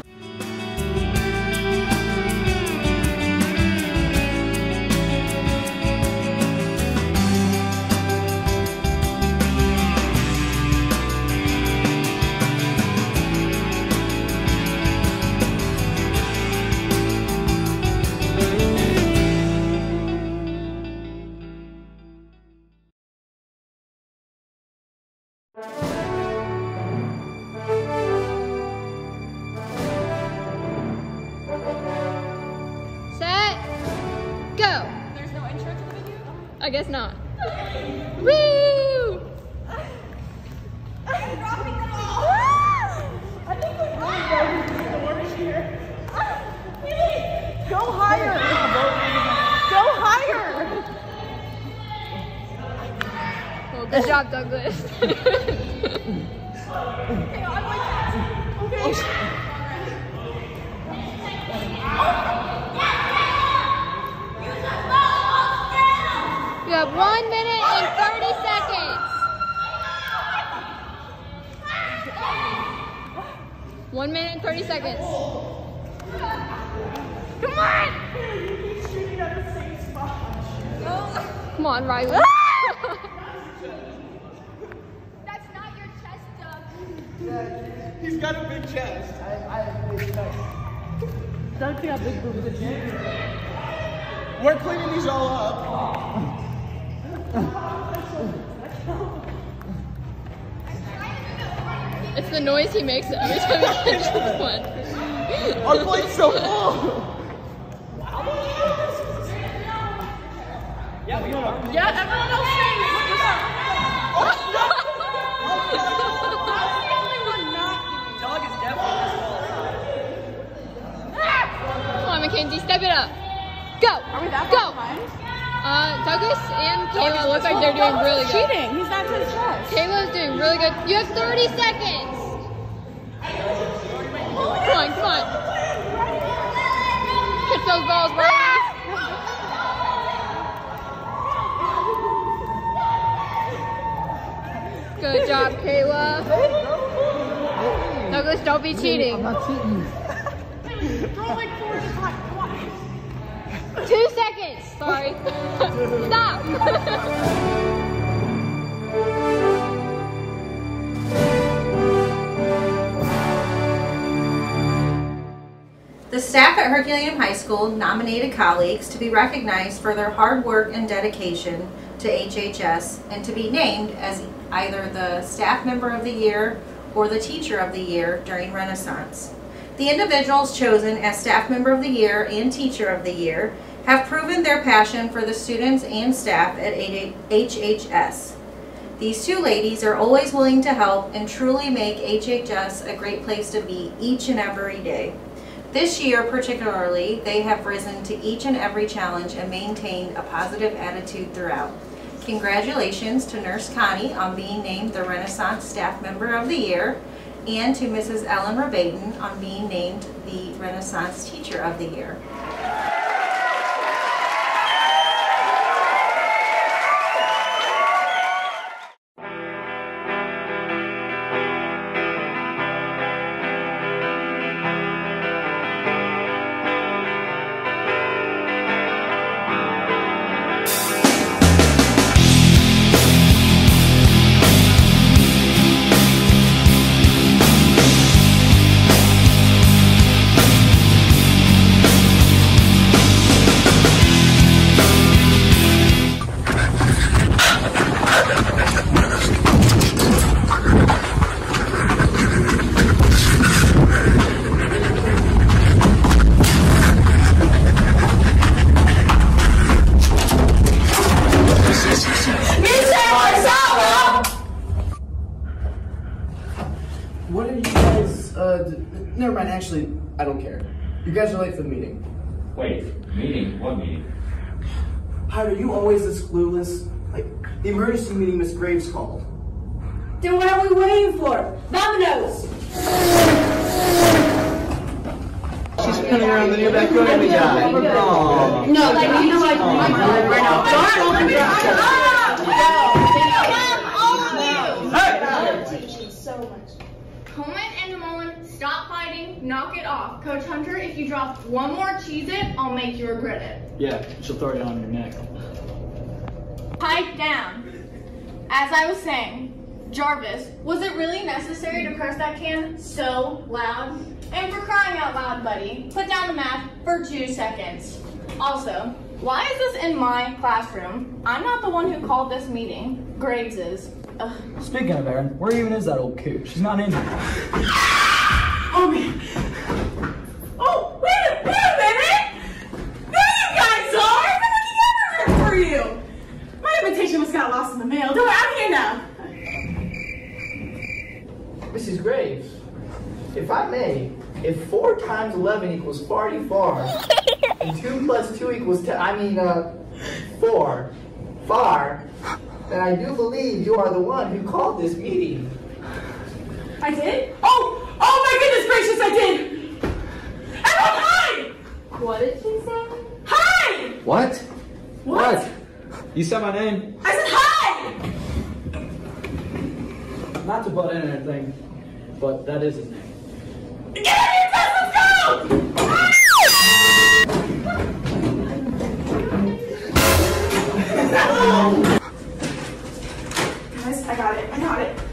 Set, go. There's no intro to the video? I guess not. Woo! I'm dropping them all. I think we're really the orange here. Go higher! Go higher! Well, good job, Douglas. Okay, I'm like, okay. You have one minute and thirty seconds. One minute and thirty seconds. Come on! Come on, Riley. That's not your chest, Doug. He's got a big chest. I, I have a big chest. Doug's got big boobs. We're cleaning these all up. It's the noise he makes every time he catches one. Our plate's so full. Yeah, we are. Yeah, everyone else Dog is definitely Come on, Mackenzie, step it up. Go. Are we that Go. Uh, Douglas and Kayla look like they're doing really good. cheating. He's not to his chest. Kayla's doing really good. You have thirty seconds. Come on, come on. Catch those balls, Riley. Good job, Kayla. Douglas, don't be cheating. I'm not cheating. Throw like four at a time. Come on. Two seconds. Sorry. Stop. The staff at Herculaneum High School nominated colleagues to be recognized for their hard work and dedication to H H S and to be named as either the Staff Member of the Year or the Teacher of the Year during Renaissance. The individuals chosen as Staff Member of the Year and Teacher of the Year have proven their passion for the students and staff at H H S. These two ladies are always willing to help and truly make H H S a great place to be each and every day. This year particularly, they have risen to each and every challenge and maintained a positive attitude throughout. Congratulations to Nurse Connie on being named the Renaissance Staff Member of the Year, and to Missus Ellen Rebaten on being named the Renaissance Teacher of the Year. never mind, actually, I don't care. You guys are late for the meeting. Wait, meeting? What meeting? Hyde, are you always this clueless? Like, the emergency meeting Miss Graves called. Then what are we waiting for? Dominoes! She's spinning around the new backyard and we die. Oh. No, like, you know, like, oh, my God, right now. Don't open your eyes! Hey! So much. Coleman and Mullen, stop fighting. Knock it off. Coach Hunter, if you drop one more Cheez-It, I'll make you regret it. Yeah, she'll throw it on your neck. Pipe down. As I was saying, Jarvis, was it really necessary to press that can so loud? And for crying out loud, buddy, put down the math for two seconds. Also, why is this in my classroom? I'm not the one who called this meeting. Graves is. Ugh. Speaking of Erin, where even is that old coot? She's not in here. Oh, man. Oh, wait a, wait a minute! There you guys are! I've been looking everywhere for you! My invitation was got lost in the mail. Don't worry, I'm here now. Missus Graves, if I may, if four times eleven equals farty far, and two plus two equals ten, I mean, uh, four, far, then I do believe you are the one who called this meeting. I did? Oh! Oh my goodness gracious, I did! Everyone hide! What did she say? Hide! What? What? You said my name? I said hide! Not to butt in or anything, but that is his name. Get out of your bus, let's go! Guys, I got it, I got it.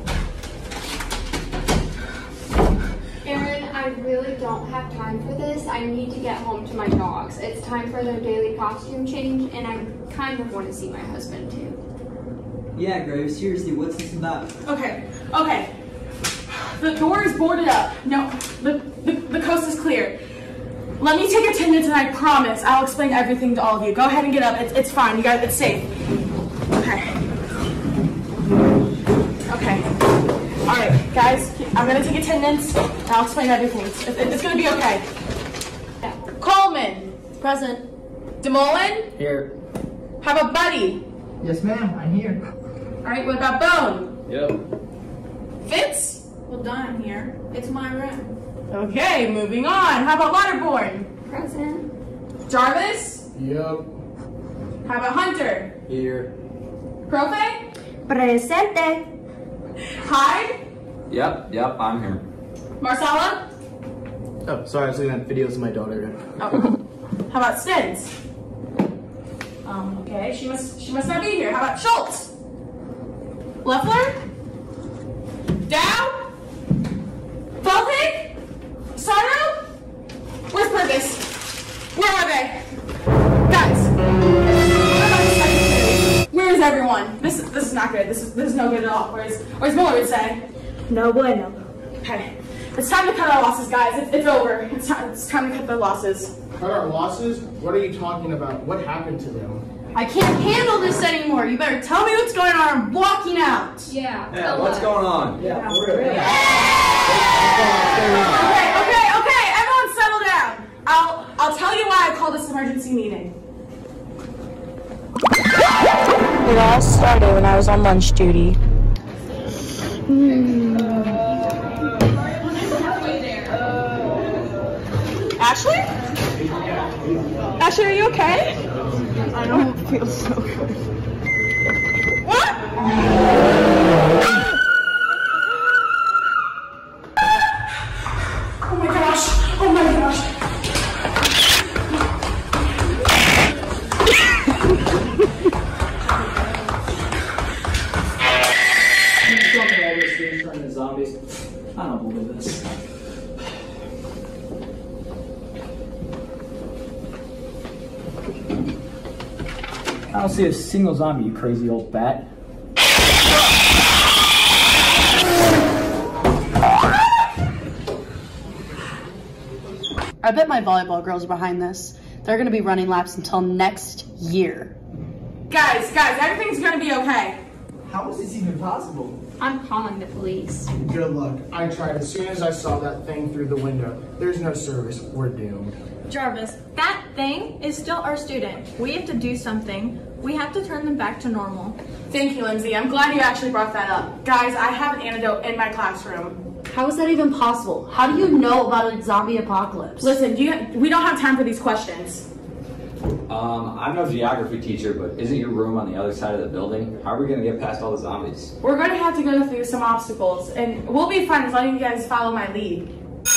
Erin, I really don't have time for this. I need to get home to my dogs. It's time for their daily costume change, and I kind of want to see my husband too. Yeah, Graves, seriously, what's this about? Okay, okay. The door is boarded up. No, the, the, the coast is clear. Let me take attendance and I promise I'll explain everything to all of you. Go ahead and get up. It's, it's fine. You guys, it's safe. Okay. Okay. All right, guys, I'm going to take attendance and I'll explain everything. It's, it's going to be okay. Coleman. Present. DeMolin. Here. How about Buddy? Yes, ma'am, I'm here. All right, what about Bone? Yep. Fitz? Well, done, I'm here. It's my room. Okay, moving on. How about Waterborne? Present. Jarvis? Yep. How about Hunter? Here. Profe? Presente. Hyde? Yep, yep, I'm here. Marcella? Oh, sorry, I was looking at videos of my daughter. Oh. How about Stins? Um, okay, she must she must not be here. How about Schultz? Leffler? Dow? Voltig? Sarno? Where's Purvis? Where are they? Guys! What about the secretary? Where is everyone? This this is not good. This is this is no good at all. Where's where's Muller would say? No bueno. Okay. It's time to cut our losses, guys. It's, it's over. It's time, it's time to cut the losses. Cut our losses? What are you talking about? What happened to them? I can't handle this anymore. You better tell me what's going on. I'm walking out. Yeah. Yeah, what's going on? Yeah, yeah. we're yeah. Okay, okay, okay. Everyone settle down. I'll I'll tell you why I called this emergency meeting. It all started when I was on lunch duty. Hmm. Ashley? Ashley, are you okay? I don't feel so good. What? Oh my gosh. Oh my gosh. Zombies. I don't believe this. I don't see a single zombie, you crazy old bat. I bet my volleyball girls are behind this. They're going to be running laps until next year. Guys, guys, everything's going to be okay. How is this even possible? I'm calling the police. Good luck. I tried as soon as I saw that thing through the window. There's no service. We're doomed. Jarvis, that thing is still our student. We have to do something. We have to turn them back to normal. Thank you, Lindsay. I'm glad you actually brought that up. Guys, I have an antidote in my classroom. How is that even possible? How do you know about a zombie apocalypse? Listen, do you, we don't have time for these questions. Um, I'm no geography teacher, but isn't your room on the other side of the building? How are we going to get past all the zombies? We're going to have to go through some obstacles, and we'll be fine as long as you guys follow my lead.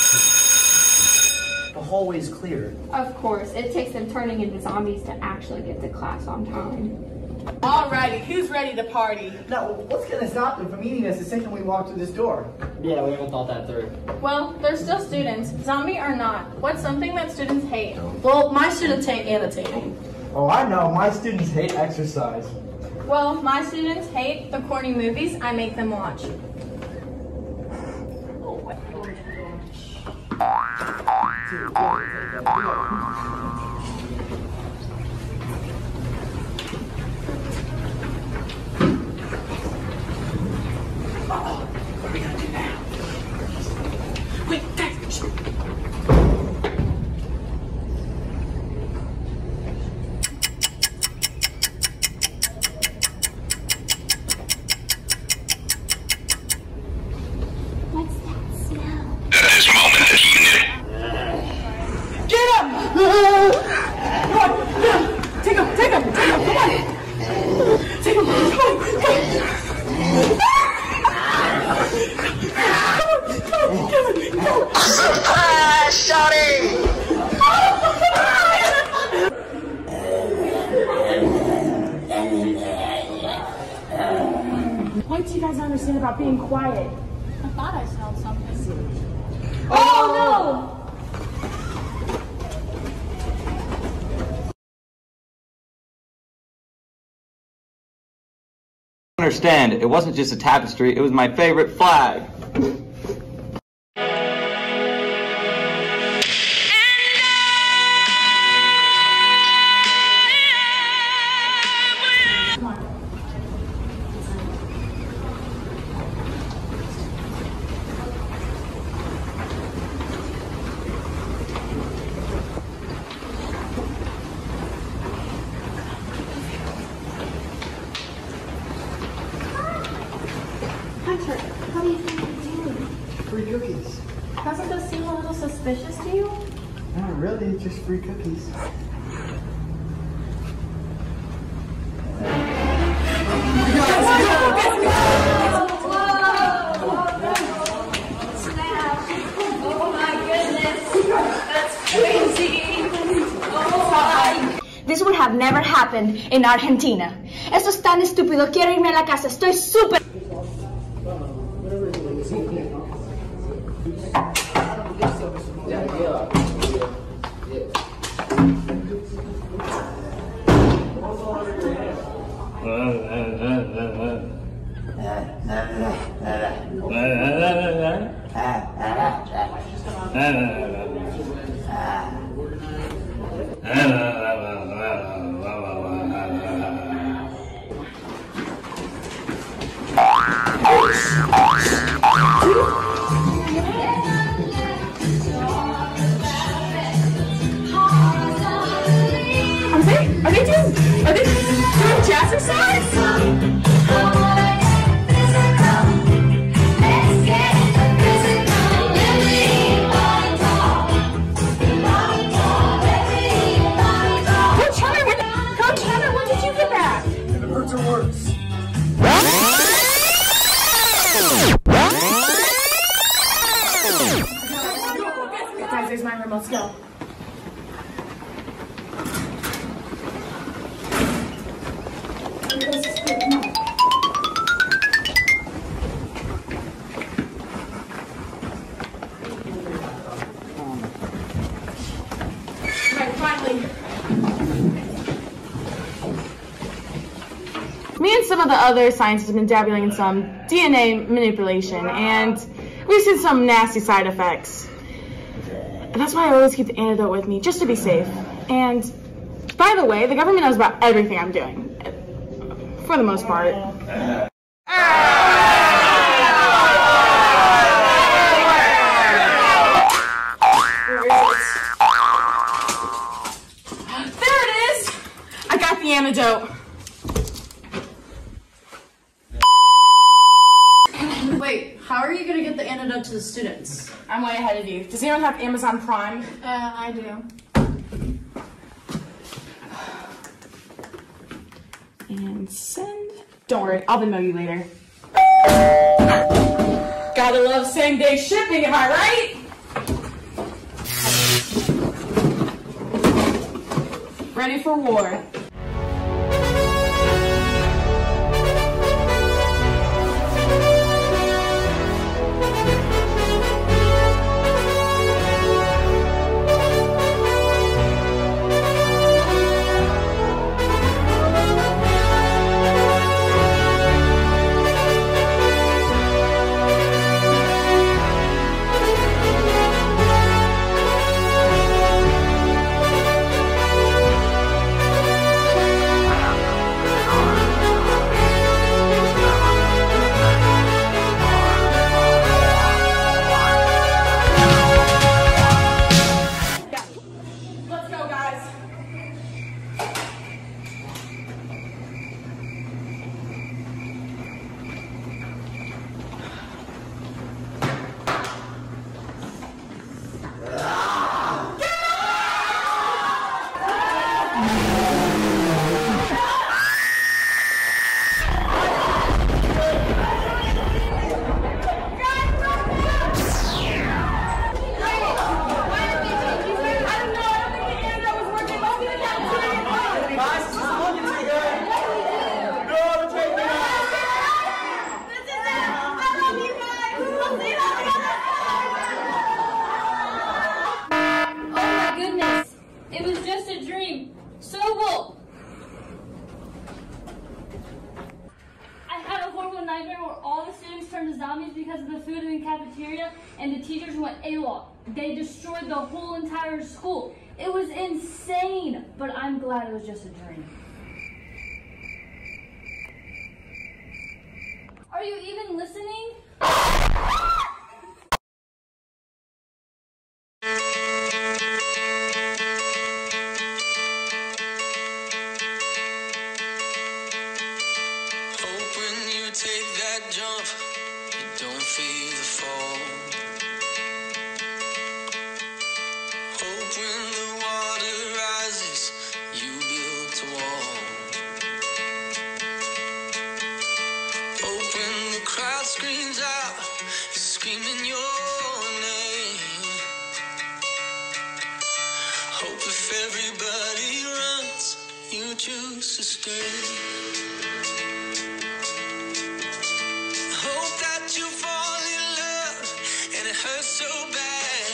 The hallway's clear. Of course, it takes them turning into zombies to actually get to class on time. Alrighty, who's ready to party? Now, what's going to stop them from eating us the second we walk through this door? Yeah, we haven't thought that through. Well, they're still students, zombie or not. What's something that students hate? Well, my students hate annotating. Oh, I know. My students hate exercise. Well, my students hate the corny movies I make them watch. What are we gonna do now? Wait, guys! What's that smell? This moment is minute. Get him! Come on, get him! Take him, take him, take him, come on! Take him, come on, come on! Surprise, shawty! What do you guys understand about being quiet? I thought I smelled something. Oh no! Understand, it wasn't just a tapestry, it was my favorite flag. Hunter, what do you think you're doing? Free cookies. Doesn't this seem a little suspicious to you? Not really, it's just free cookies. This would have never happened in Argentina. Esto es tan estúpido. Quiero irme a la casa. Estoy súper... Are they, are they doing, are they doing jazzercise? Coach Hunter, when, Coach Hunter, when did you get back? It hurts or worse. Guys, there's my room. Let's go. Right, finally. Me and some of the other scientists have been dabbling in some D N A manipulation, and we've seen some nasty side effects. That's why I always keep the antidote with me, just to be safe. And by the way, the government knows about everything I'm doing, for the most part. antidote. Wait, how are you gonna get the antidote to the students? I'm way ahead of you. Does anyone have Amazon Prime? Uh, I do. And send. Don't worry, I'll Venmo you later. Gotta love same day shipping, am I right? Ready for war. because of the food in the cafeteria, and the teachers went AWOL. They destroyed the whole entire school. It was insane, but I'm glad it was just a dream. Are you even listening? Screams out, you're screaming your name. Hope if everybody runs, you choose to stay. Hope that you fall in love and it hurts so bad.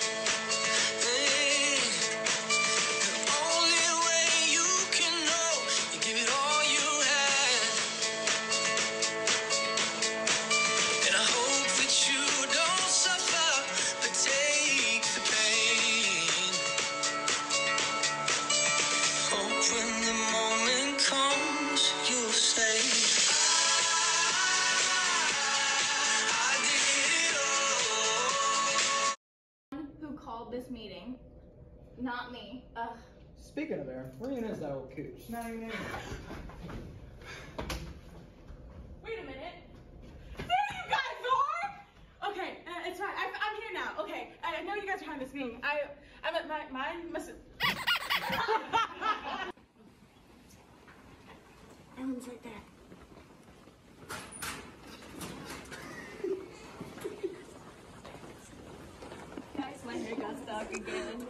Hey, the only way you can know, you give it all you had. And I hope that you don't suffer, but take the pain. Hope when the moment comes, you'll say, I did it all. Who called this meeting? Not me. Ugh. Speaking of Aaron, where even is that old cooch? Not even in. Wait a minute. There you guys are! Okay, uh, it's fine. I, I'm here now. Okay, I, I know you guys are having this meeting. I, I'm at my, mine must have... Ellen's right there. Guys, my hair got stuck again.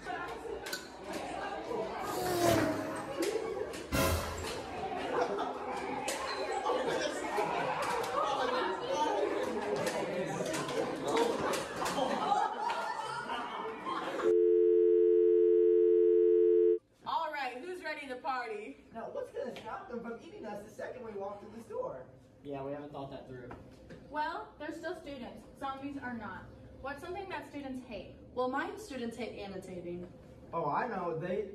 All right, who's ready to party? Now, what's going to stop them from eating us the second we walk through this door? Yeah, we haven't thought that through. Well, they're still students. Zombies are not. What's something that students hate? Well, my students hate annotating. Oh, I know. They...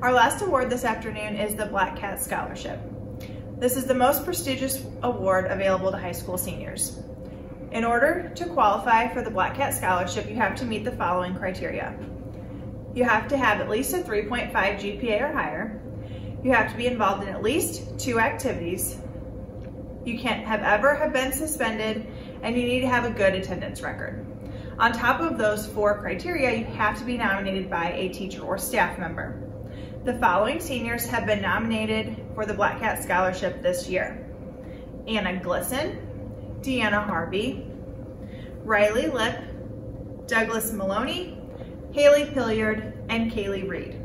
Our last award this afternoon is the Black Cat Scholarship. This is the most prestigious award available to high school seniors. In order to qualify for the Black Cat Scholarship, you have to meet the following criteria. You have to have at least a three point five G P A or higher. You have to be involved in at least two activities. You can't have ever have been suspended, and you need to have a good attendance record. On top of those four criteria, you have to be nominated by a teacher or staff member. The following seniors have been nominated for the Black Cat Scholarship this year: Anna Glisson, Deanna Harvey, Riley Lip, Douglas Maloney, Haley Pilliard, and Kaylee Reed.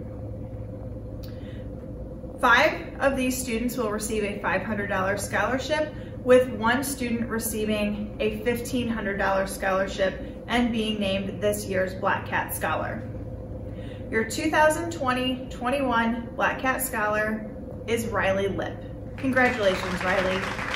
Five of these students will receive a five hundred dollar scholarship, with one student receiving a fifteen hundred dollar scholarship and being named this year's Black Cat Scholar. Your two thousand twenty twenty-one Black Cat Scholar is Riley Lip. Congratulations, Riley.